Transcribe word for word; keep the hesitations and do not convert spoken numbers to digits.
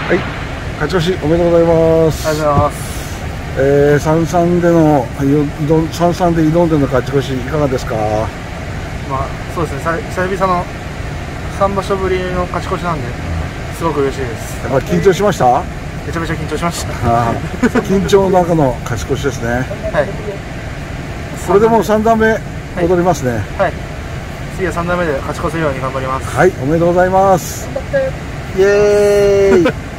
はい、勝ち越しおめでとうございます。 ありがとうございます。 えー、三三での挑ん三三で挑んでの勝ち越しいかがですか。 まあそうですね、久々の三場所ぶりの勝ち越しなんですごく嬉しいです。 やっぱり緊張しました。 めちゃめちゃ緊張しました。 あ緊張の中の勝ち越しですね。 はい。 それでも三段目戻りますね。はい、 はい、次は三段目で勝ち越せるように頑張ります。 はい、おめでとうございます。 頑張って。 イエーイ